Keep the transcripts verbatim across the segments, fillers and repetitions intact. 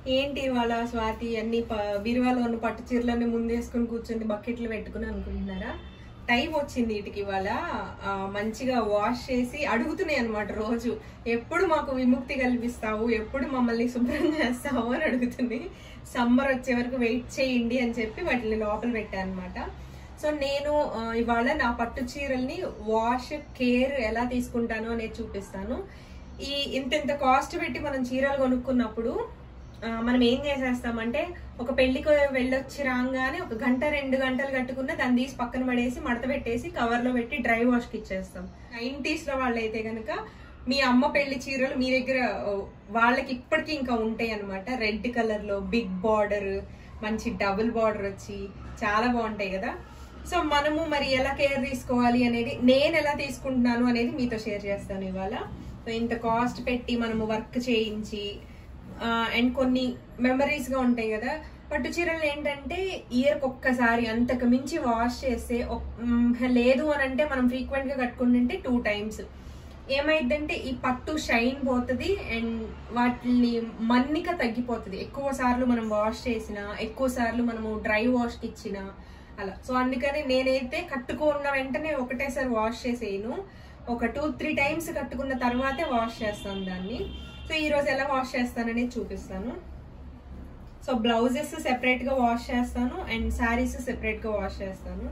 ఏంటి వాళ్ళ స్వాతి అన్ని బీరువాలో ఉన్న పట్టు చీరలన్నీ ముందేసుకుని కూర్చుంది బకెట్లు పెట్టుకుని అనుకుంటున్నారా? టైం వచ్చింది వీటికి ఇవాళ మంచిగా వాష్ చేసి అడుగుతున్నాయి అనమాట. రోజు ఎప్పుడు మాకు విముక్తి కల్పిస్తావు, ఎప్పుడు మమ్మల్ని శుభ్రం చేస్తావు అని అడుగుతుంది. సమ్మర్ వచ్చే వరకు వెయిట్ చేయండి అని చెప్పి వాటిని లోపల పెట్టాను అనమాట. సో నేను ఇవాళ నా పట్టు చీరల్ని వాష్ కేర్ ఎలా తీసుకుంటాను అనేది చూపిస్తాను. ఈ ఇంత ఇంత కాస్ట్ పెట్టి మనం చీరలు కొనుక్కున్నప్పుడు మనం ఏం చేసేస్తామంటే ఒక పెళ్లికి వెళ్ళొచ్చి రాగానే ఒక గంట రెండు గంటలు కట్టుకున్న దాన్ని తీసి పక్కన పడేసి మడత పెట్టేసి కవర్ లో పెట్టి డ్రై వాష్ కి ఇచ్చేస్తాం. నైన్టీస్ లో వాళ్ళైతే కనుక మీ అమ్మ పెళ్లి చీరలు మీ దగ్గర వాళ్ళకి ఇప్పటికీ ఇంకా ఉంటాయి అనమాట. రెడ్ కలర్ లో బిగ్ బార్డర్, మంచి డబుల్ బార్డర్ వచ్చి చాలా బాగుంటాయి కదా. సో మనము మరి ఎలా కేర్ తీసుకోవాలి అనేది, నేను ఎలా తీసుకుంటున్నాను అనేది మీతో షేర్ చేస్తాను ఇవాళ. సో ఇంత కాస్ట్ పెట్టి మనము వర్క్ చేయించి అండ్ కొన్ని మెమరీస్ గా ఉంటాయి కదా. పట్టు చీరలు ఏంటంటే ఇయర్కి ఒక్కసారి, అంతకు మించి వాష్ చేస్తే లేదు అని అంటే మనం ఫ్రీక్వెంట్ గా కట్టుకుంటుంటే టూ టైమ్స్ ఏమైందంటే ఈ పట్టు షైన్ పోతుంది అండ్ వాటిని మన్నిక తగ్గిపోతుంది. ఎక్కువ సార్లు మనం వాష్ చేసిన, ఎక్కువ సార్లు మనము డ్రై వాష్ కి ఇచ్చిన అలా. సో అందుకని నేనైతే కట్టుకున్న వెంటనే ఒకటేసారి వాష్ చేసేయను, ఒక టూ త్రీ టైమ్స్ కట్టుకున్న తర్వాతే వాష్ చేస్తాను దాన్ని. సో ఈ రోజు ఎలా వాష్ చేస్తాననేది చూపిస్తాను. సో బ్లౌజెస్ సెపరేట్ గా వాష్ చేస్తాను అండ్ శారీస్ సెపరేట్ గా వాష్ చేస్తాను.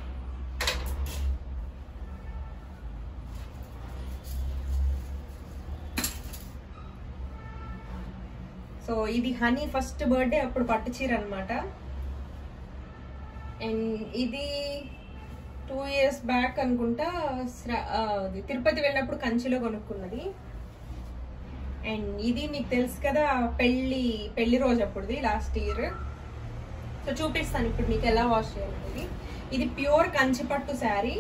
సో ఇది హనీ ఫస్ట్ బర్త్డే అప్పుడు పట్టు చీర అనమాట. అండ్ ఇది టూ ఇయర్స్ బ్యాక్ అనుకుంటా తిరుపతి వెళ్ళినప్పుడు కంచిలో కొనుక్కున్నది. అండ్ ఇది మీకు తెలుసు కదా పెళ్లి పెళ్లి రోజు అప్పుడుది లాస్ట్ ఇయర్. సో చూపిస్తాను ఇప్పుడు మీకు ఎలా వాష్ చేయాలి. ఇది ప్యూర్ కంచి పట్టు శారీ.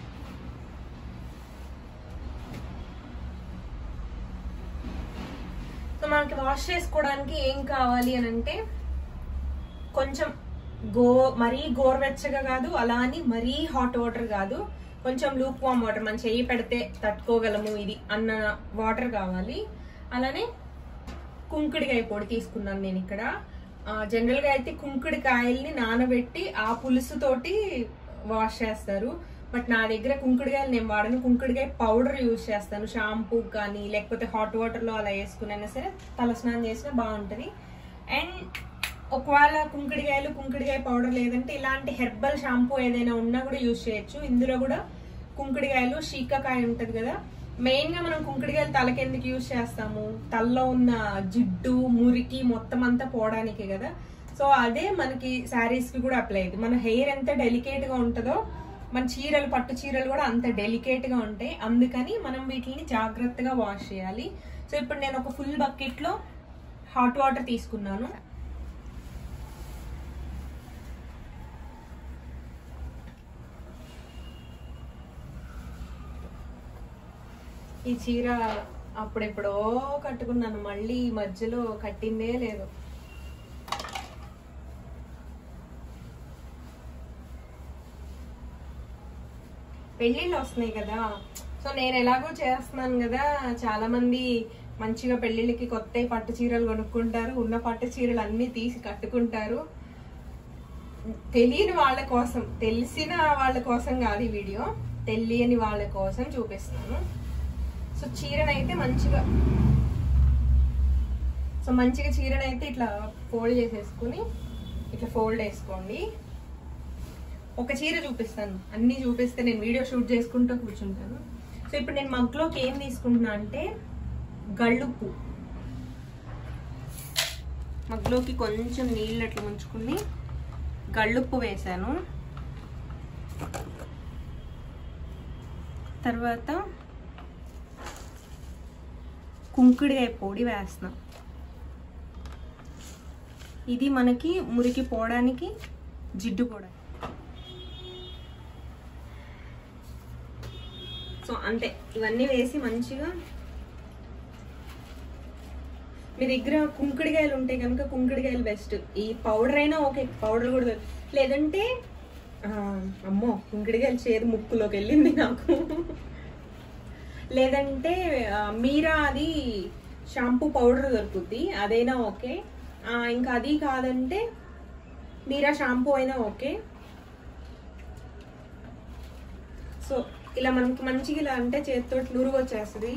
సో మనకి వాష్ చేసుకోవడానికి ఏం కావాలి అని అంటే కొంచెం గో మరీ గోరువెచ్చగా కాదు, అలా అని మరీ హాట్ వాటర్ కాదు, కొంచెం లూక్ వామ్ వాటర్, మనం చెయ్యి పెడితే తట్టుకోగలము ఇది అన్న వాటర్ కావాలి. అలానే కుంకుడికాయ పొడి తీసుకున్నాను నేను ఇక్కడ. జనరల్ గా అయితే కుంకుడికాయల్ని నానబెట్టి ఆ పులుసు తోటి వాష్ చేస్తారు, బట్ నా దగ్గర కుంకుడికాయలు నేను వాడను. కుంకుడికాయ పౌడర్ యూజ్ చేస్తాను, షాంపూ కానీ లేకపోతే హాట్ వాటర్ లో అలా వేసుకునైనా సరే తలస్నానం చేసినా బాగుంటది. అండ్ ఒకవేళ కుంకుడికాయలు కుంకుడికాయ పౌడర్ లేదంటే ఇలాంటి హెర్బల్ షాంపూ ఏదైనా ఉన్నా కూడా యూజ్ చేయొచ్చు. ఇందులో కూడా కుంకుడికాయలు, శీకాకాయ ఉంటది కదా, మెయిన్ గా మనం కుంకుడికాయలు తలకి ఎందుకు యూజ్ చేస్తాము, తలలో ఉన్న జిడ్డు మురికి మొత్తం అంతా పోవడానికి కదా. సో అదే మనకి శారీస్ కి కూడా అప్లై అయ్యింది. మన హెయిర్ ఎంత డెలికేట్ గా ఉంటుందో మన చీరలు, పట్టు చీరలు కూడా అంత డెలికేట్ గా ఉంటాయి. అందుకని మనం వీటిని జాగ్రత్తగా వాష్ చేయాలి. సో ఇప్పుడు నేను ఒక ఫుల్ బకెట్ లో హాట్ వాటర్ తీసుకున్నాను. ఈ చీర అప్పుడెప్పుడో కట్టుకున్నాను, మళ్ళీ ఈ మధ్యలో కట్టిందే లేదు. పెళ్ళిళ్ళు వస్తున్నాయి కదా, సో నేను ఎలాగో చేస్తున్నాను కదా. చాలా మంది మంచిగా పెళ్ళిళ్ళకి కొత్త పట్టు చీరలు కొనుక్కుంటారు, ఉన్న పట్టు చీరలు అన్ని తీసి కట్టుకుంటారు. తెలియని వాళ్ళ కోసం, తెలిసిన వాళ్ళ కోసం కాదు ఈ వీడియో, తెలియని వాళ్ళ కోసం చూపిస్తున్నాను. సో చీరనైతే మంచిగా సో మంచిగా చీరనైతే ఇట్లా ఫోల్డ్ చేసేసుకుని ఇట్లా ఫోల్డ్ వేసుకోండి. ఒక చీర చూపిస్తాను, అన్ని చూపిస్తే నేను వీడియో షూట్ చేసుకుంటూ కూర్చుంటాను. సో ఇప్పుడు నేను మగ్లోకి ఏం తీసుకుంటున్నా అంటే గళ్ళుప్పు. మగ్లోకి కొంచెం నీళ్ళు అట్లా ముంచుకుని గళ్ళుప్పు వేసాను. తర్వాత కుంకుడికాయ పొడి వేస్తున్నాం. ఇది మనకి మురికి పోవడానికి, జిడ్డు పోవడానికి. సో అంతే, ఇవన్నీ వేసి మంచిగా మీ దగ్గర కుంకుడికాయలు ఉంటాయి కనుక కుంకుడికాయలు బెస్ట్. ఈ పౌడర్ అయినా ఓకే, పౌడర్ కూడా లేదంటే అమ్మో కుంకుడికాయలు చేదు ముక్కులోకి వెళ్ళింది నాకు. లేదంటే మీరా అది షాంపూ పౌడర్ దొరుకుద్ది, అదైనా ఓకే. ఇంకా అది కాదంటే మీరా షాంపూ అయినా ఓకే. సో ఇలా మనకు మంచిగా ఇలా అంటే చేతితో నురుగు వచ్చేస్తుంది.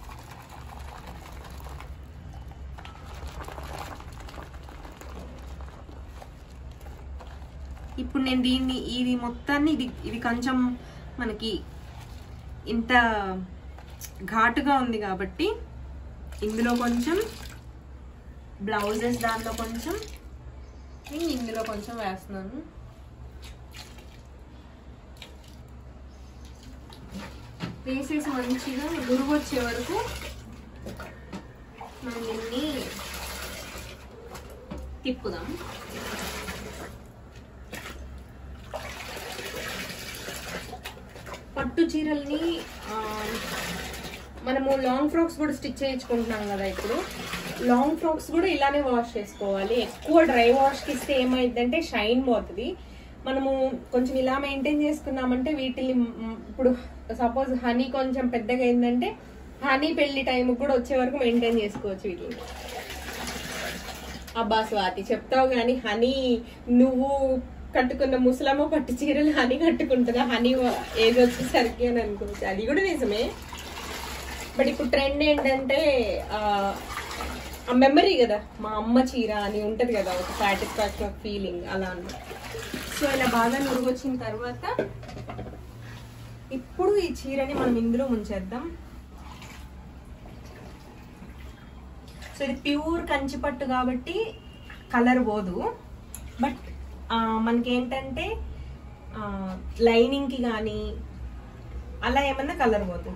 ఇప్పుడు నేను దీన్ని ఇది మొత్తాన్ని ఇది ఇది కొంచెం మనకి ఇంత ఘాటుగా ఉంది కాబట్టి ఇందులో కొంచెం బ్లౌజెస్ దాంట్లో కొంచెం నేను ఇందులో కొంచెం వేస్తున్నాను. వేసేసి మంచిగా నురుగు వచ్చే వరకు మనం దీన్ని తిప్పుదాం. పట్టు చీరల్ని మనము లాంగ్ ఫ్రాక్స్ కూడా స్టిచ్ చేయించుకుంటున్నాం కదా. ఇప్పుడు లాంగ్ ఫ్రాక్స్ కూడా ఇలానే వాష్ చేసుకోవాలి. ఎక్కువ డ్రై వాష్కి ఇస్తే ఏమైందంటే షైన్ పోతుంది. మనము కొంచెం ఇలా మెయింటైన్ చేసుకున్నామంటే వీటిని ఇప్పుడు సపోజ్ హనీ కొంచెం పెద్దగా అయిందంటే హనీ పెళ్లి టైంకి కూడా వచ్చే వరకు మెయింటైన్ చేసుకోవచ్చు వీటిని. అబ్బా స్వాతి చెప్తావు కానీ హనీ నువ్వు కట్టుకున్న ముసలమ్మ పట్టు చీరలు హనీ కట్టుకుంటుందా? హనీ ఏజ్ వచ్చేసరికి అని అనుకోవచ్చు. అది కూడా నిజమే. బట్ ఇప్పుడు ట్రెండ్ ఏంటంటే ఆ మెమరీ కదా, మా అమ్మ చీర అని ఉంటది కదా, ఒక సాటిస్ఫాక్షన్ ఆఫ్ ఫీలింగ్ అలా అన్నమాట. సో ఇలా బాగా నురుగు వచ్చిన తర్వాత ఇప్పుడు ఈ చీరని మనం ఇందులో ముంచేద్దాం. సో ఇది ప్యూర్ కంచి పట్టు కాబట్టి కలర్ పోదు. బట్ మనకేంటంటే లైనింగ్కి కానీ అలా ఏమన్నా కలర్ పోతుంది.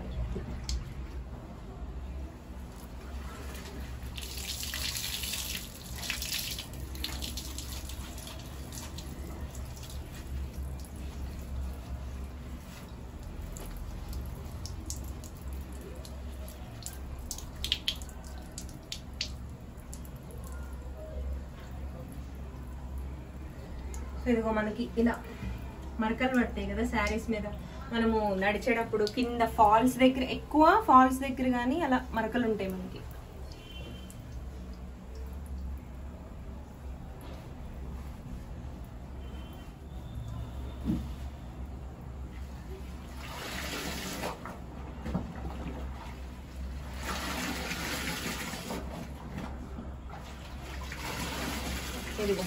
ఇదిగో మనకి ఇలా మరకలు పడతాయి కదా శారీస్ మీద, మనము నడిచేటప్పుడు కింద ఫాల్స్ దగ్గర, ఎక్కువ ఫాల్స్ దగ్గర కానీ అలా మరకలు ఉంటాయి మనకి. ఇదిగో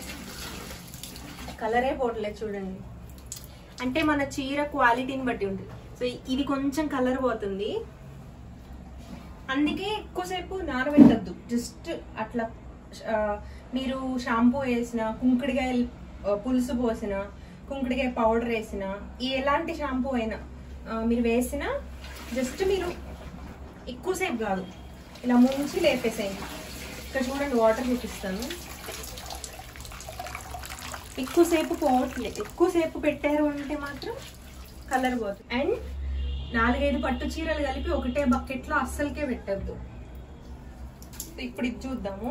కలరే పోవట్లేదు చూడండి. అంటే మన చీర క్వాలిటీని బట్టి ఉంటుంది. సో ఇది కొంచెం కలర్ పోతుంది, అందుకే ఎక్కువసేపు నానబెట్టద్దు. జస్ట్ అట్లా మీరు షాంపూ వేసిన, కుంకుడికాయ పులుసు పోసిన, కుంకుడికాయ పౌడర్ వేసిన, ఎలాంటి షాంపూ అయినా మీరు వేసిన జస్ట్ మీరు ఎక్కువసేపు కాదు ఇలా ముంచి లేపేసేయండి. ఇక్కడ చూడండి వాటర్ చూపిస్తాను. ఎక్కువసేపు పోవట్లేదు. ఎక్కువసేపు పెట్టారు అంటే మాత్రం కలర్ పోతుంది. అండ్ నాలుగైదు పట్టు చీరలు కలిపి ఒకటే బకెట్లో అస్సలకే పెట్టద్దు. ఇప్పుడు ఇది చూద్దాము.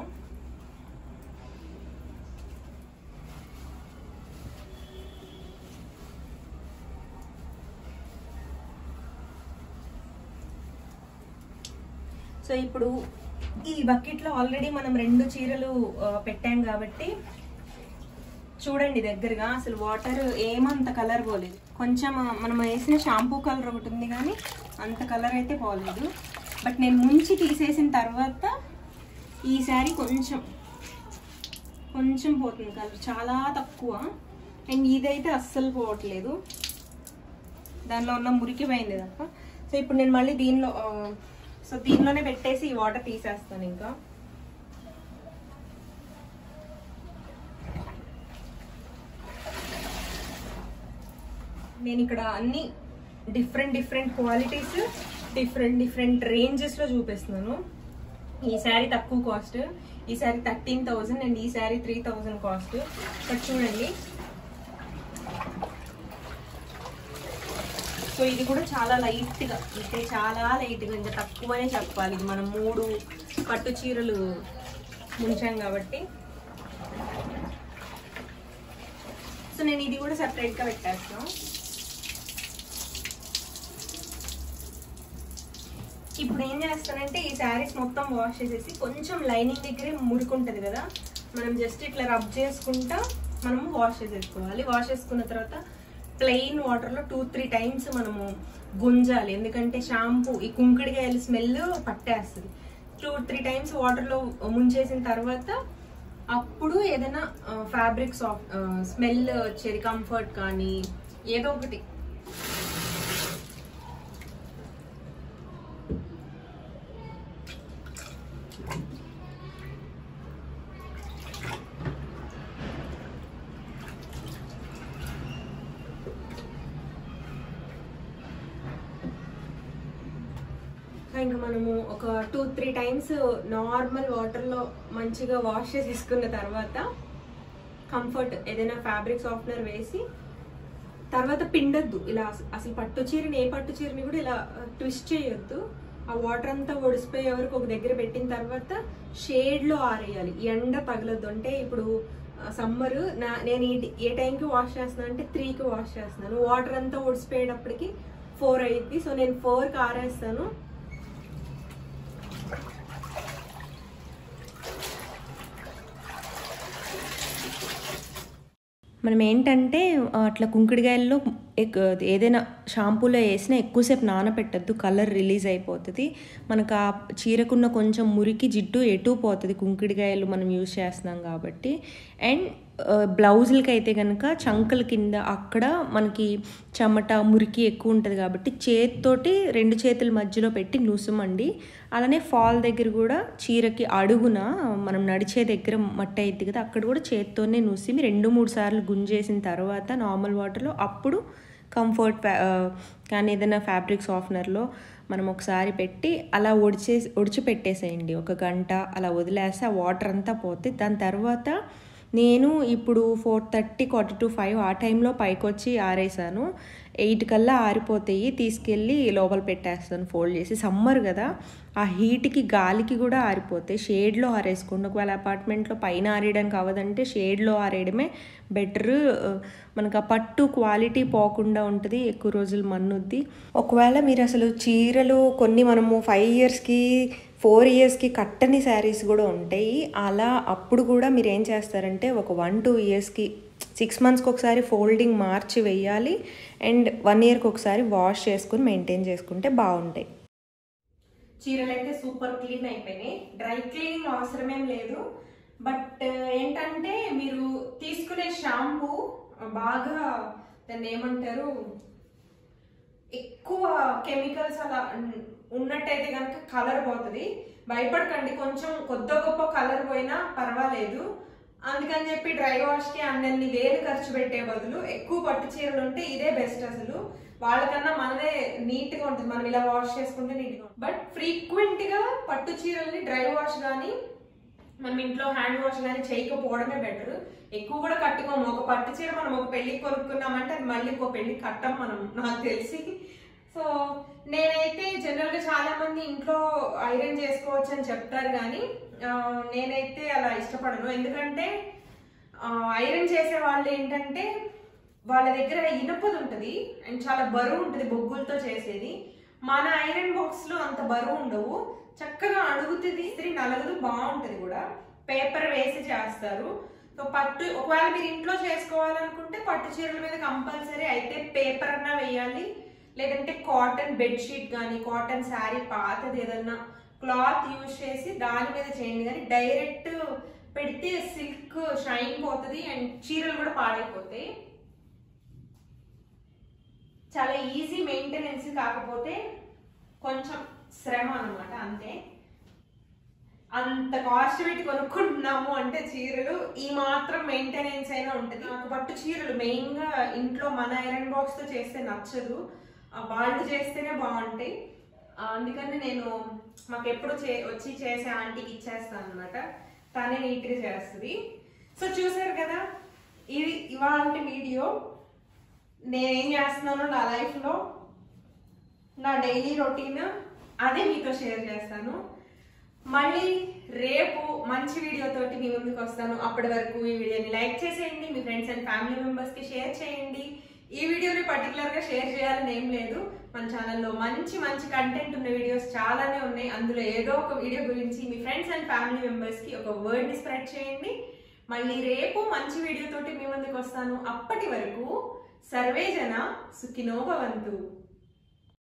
సో ఇప్పుడు ఈ బకెట్లో ఆల్రెడీ మనం రెండు చీరలు పెట్టాం కాబట్టి చూడండి దగ్గరగా అసలు వాటర్ ఏమంత కలర్ పోలేదు. కొంచెం మనం వేసిన షాంపూ కలర్ ఒకటి ఉంది కానీ అంత కలర్ అయితే పోలేదు. బట్ నేను ముంచి తీసేసిన తర్వాత ఈ శారీ కొంచెం కొంచెం పోతుంది కలర్, చాలా తక్కువ. అండ్ ఇదైతే అస్సలు పోవట్లేదు, దానిలో ఉన్న మురికి పోయింది తప్ప. సో ఇప్పుడు నేను మళ్ళీ దీనిలో సో దీనిలోనే పెట్టేసి ఈ వాటర్ తీసేస్తాను. ఇంకా నేను ఇక్కడ అన్ని different different qualities, different different రేంజెస్లో చూపిస్తున్నాను. ఈ శారీ తక్కువ కాస్ట్, ఈ శారీ థర్టీన్ థౌజండ్ అండ్ ఈ sari three thousand cost. But చూడండి, సో ఇది కూడా చాలా లైట్గా, అంటే చాలా లైట్గా, ఇంకా తక్కువనే చెప్పాలి. ఇది మనం మూడు పట్టు చీరలు ముంచాం కాబట్టి. సో నేను ఇది కూడా సెపరేట్గా పెట్టేస్తాను. ఇప్పుడు ఏం చేస్తానంటే ఈ శారీస్ మొత్తం వాష్ చేసేసి కొంచెం లైనింగ్ దగ్గరే మురుకుంటుంది కదా, మనం జస్ట్ ఇట్లా రబ్ చేసుకుంటా మనము వాష్ చేసేసుకోవాలి. వాష్ చేసుకున్న తర్వాత ప్లెయిన్ వాటర్లో టూ త్రీ టైమ్స్ మనము గుంజాలి, ఎందుకంటే షాంపూ ఈ కుంకుడికాయల స్మెల్ పట్టేస్తుంది. టూ త్రీ టైమ్స్ వాటర్లో ముంచేసిన తర్వాత అప్పుడు ఏదైనా ఫ్యాబ్రిక్ సాఫ్ట్ స్మెల్ వచ్చేది, కంఫర్ట్ కానీ ఏదో ఒకటి ఇంకా మనము ఒక టూ త్రీ టైమ్స్ నార్మల్ వాటర్లో మంచిగా వాష్ చేసుకున్న తర్వాత కంఫర్ట్ ఏదైనా ఫ్యాబ్రిక్ సాఫ్ట్నర్ వేసి తర్వాత పిండొద్దు. ఇలా అసలు పట్టు చీరని ఏ పట్టు చీరని కూడా ఇలా ట్విస్ట్ చేయొద్దు. ఆ వాటర్ అంతా ఒడిసిపోయే వరకు ఒక దగ్గర పెట్టిన తర్వాత షేడ్లో ఆరేయాలి, ఎండ తగలొద్దు. అంటే ఇప్పుడు సమ్మర్ నా నేను ఏ టైంకి వాష్ చేస్తున్నాను అంటే త్రీకి వాష్ చేస్తున్నాను, వాటర్ అంతా ఒడిసిపోయేటప్పటికి ఫోర్ అయ్యింది. సో నేను ఫోర్కి ఆరేస్తాను. మనం ఏంటంటే అట్లా కుంకుడికాయల్లో ఏదైనా షాంపూలో వేసినా ఎక్కువసేపు నానబెట్టద్దు, కలర్ రిలీజ్ అయిపోతుంది. మనకు ఆ చీరకున్న కొంచెం మురికి జిడ్డు ఎటు పోతుంది కుంకుడికాయలు మనం యూజ్ చేస్తున్నాం కాబట్టి. అండ్ బ్లౌజులకి అయితే కనుక చంకల కింద అక్కడ మనకి చెమట మురికి ఎక్కువ ఉంటుంది కాబట్టి చేతితోటి రెండు చేతుల మధ్యలో పెట్టి నుసుమండి. అలానే ఫాల్ దగ్గర కూడా చీరకి అడుగున మనం నడిచే దగ్గర మట్టి అయింది కదా, అక్కడ కూడా చేతితోనే నుసిమి రెండు మూడు సార్లు గుంజేసిన తర్వాత నార్మల్ వాటర్లో అప్పుడు కంఫర్ట్ కానీ ఏదైనా ఫ్యాబ్రిక్ సాఫ్ట్నర్లో మనం ఒకసారి పెట్టి అలా ఒడిచేసి ఒడిచి పెట్టేసేయండి. ఒక గంట అలా వదిలేస్తే ఆ వాటర్ అంతా పోతే దాని తర్వాత నేను ఇప్పుడు four thirty quarter to five ఆ టైంలో పైకి వచ్చి ఆరేసాను. ఎయిట్ కల్లా ఆరిపోతాయి, తీసుకెళ్ళి లోపల పెట్టేస్తాను ఫోల్డ్ చేసి. సమ్మర్ కదా, ఆ హీట్కి గాలికి కూడా ఆరిపోతాయి. షేడ్లో ఆరేసుకోండి. ఒకవేళ అపార్ట్మెంట్లో పైన ఆరేయడానికి అవ్వదంటే షేడ్లో ఆరేయడమే బెటర్. మనకు ఆ పట్టు క్వాలిటీ పోకుండా ఉంటుంది, ఎక్కువ రోజులు మన్నుద్ది. ఒకవేళ మీరు అసలు చీరలు కొన్ని మనము ఫైవ్ ఇయర్స్కి ఫోర్ ఇయర్స్కి కట్టని శారీస్ కూడా ఉంటాయి. అలా అప్పుడు కూడా మీరు ఏం చేస్తారంటే ఒక వన్ టూ ఇయర్స్కి సిక్స్ మంత్స్కి ఒకసారి ఫోల్డింగ్ మార్చి వేయాలి. అండ్ వన్ ఇయర్కి ఒకసారి వాష్ చేసుకుని మెయింటైన్ చేసుకుంటే బాగుంటాయి. చీరలు అయితే సూపర్ క్లీన్ అయిపోయినాయి. డ్రై క్లీనింగ్ అవసరమేం లేదు. బట్ ఏంటంటే మీరు తీసుకునే షాంపూ బాగా దాన్ని ఏమంటారు, ఎక్కువ కెమికల్స్ అలా ఉన్నట్టయితే కనుక కలర్ పోతుంది. భయపడకండి, కొంచెం కొద్ది గొప్ప కలర్ పోయినా పర్వాలేదు. అందుకని చెప్పి డ్రై వాష్కి అన్ని వేలు ఖర్చు పెట్టే బదులు ఎక్కువ పట్టు చీరలు ఉంటే ఇదే బెస్ట్. అసలు వాళ్ళకన్నా మనదే నీట్గా ఉంటుంది, మనం ఇలా వాష్ చేసుకుంటే నీట్గా ఉంటుంది. బట్ ఫ్రీక్వెంట్గా పట్టు చీరల్ని డ్రై వాష్ కానీ మనం ఇంట్లో హ్యాండ్ వాష్ కానీ చేయకపోవడమే బెటర్. ఎక్కువ కూడా కట్టుకోము. ఒక పట్టు చీర మనం ఒక పెళ్లికి కొనుక్కున్నామంటే అది మళ్ళీ ఇంకో పెళ్లికి కట్టం మనం, నాకు తెలిసి. సో నేనైతే జనరల్గా చాలా మంది ఇంట్లో ఐరన్ చేసుకోవచ్చు అని చెప్తారు, కానీ నేనైతే అలా ఇష్టపడను. ఎందుకంటే ఐరన్ చేసే వాళ్ళు ఏంటంటే వాళ్ళ దగ్గర ఇనుపది ఉంటుంది అండ్ చాలా బరువు ఉంటుంది బొగ్గులతో చేసేది. మన ఐరన్ బాక్స్లో అంత బరువు ఉండవు, చక్కగా అడుగుతుంది, ఇస్త్రీ నలగదు, బాగుంటుంది కూడా. పేపర్ వేసి చేస్తారు. సో పట్టు ఒకవేళ మీరు ఇంట్లో చేసుకోవాలనుకుంటే పట్టు చీరల మీద కంపల్సరీ అయితే పేపర్ అన్నా వేయాలి, లేదంటే కాటన్ బెడ్షీట్ కానీ కాటన్ శారీ పాతది ఏదన్నా క్లాత్ యూజ్ చేసి దాని మీద చేయండి. కానీ డైరెక్ట్ పెడితే సిల్క్ షైన్ పోతుంది అండ్ చీరలు కూడా పాడైపోతాయి. చాలా ఈజీ మెయింటెనెన్స్, కాకపోతే కొంచెం శ్రమ అనమాట, అంతే. అంత కాస్ట్ పెట్టి కొనుక్కుంటున్నాము అంటే చీరలు ఈ మాత్రం మెయింటెనెన్స్ అయినా ఉంటుంది. నాకు పట్టు చీరలు మెయిన్గా ఇంట్లో మన ఐరన్ బాక్స్తో చేస్తే నచ్చదు, వాళ్ళు చేస్తేనే బాగుంటాయి. అందుకని నేను మాకు ఎప్పుడు చే వచ్చి చేసే ఆంటీకి ఇచ్చేస్తాను అనమాట, తనే నీట్గా చేస్తుంది. సో చూసారు కదా, ఇది ఇవాళ వీడియో. నేనేం చేస్తున్నానో నా లైఫ్లో, నా డైలీ రొటీన్ అదే మీతో షేర్ చేస్తాను. మళ్ళీ రేపు మంచి వీడియోతోటి మీ ముందుకు వస్తాను. అప్పటి వరకు ఈ వీడియోని లైక్ చేసేయండి, మీ ఫ్రెండ్స్ అండ్ ఫ్యామిలీ మెంబర్స్కి షేర్ చేయండి. ఈ వీడియోని పర్టికులర్ గా షేర్ చేయాలని ఏం లేదు. మన ఛానల్లో మంచి మంచి కంటెంట్ ఉన్న వీడియోస్ చాలానే ఉన్నాయి. అందులో ఏదో ఒక వీడియో గురించి మీ ఫ్రెండ్స్ అండ్ ఫ్యామిలీ మెంబర్స్ కి ఒక వర్డ్ ని స్ప్రెడ్ చేయండి. మళ్ళీ రేపు మంచి వీడియో తోటి మీ ముందుకు వస్తాను. అప్పటి వరకు సర్వే జన సుఖినో భవంతు.